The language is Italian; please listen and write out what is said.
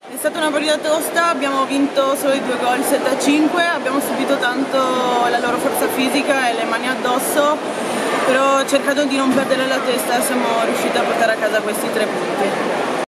È stata una partita tosta, abbiamo vinto solo i 2 gol 7-5, abbiamo subito tanto la loro forza fisica e le mani addosso, però cercando di non perdere la testa siamo riusciti a portare a casa questi 3 punti.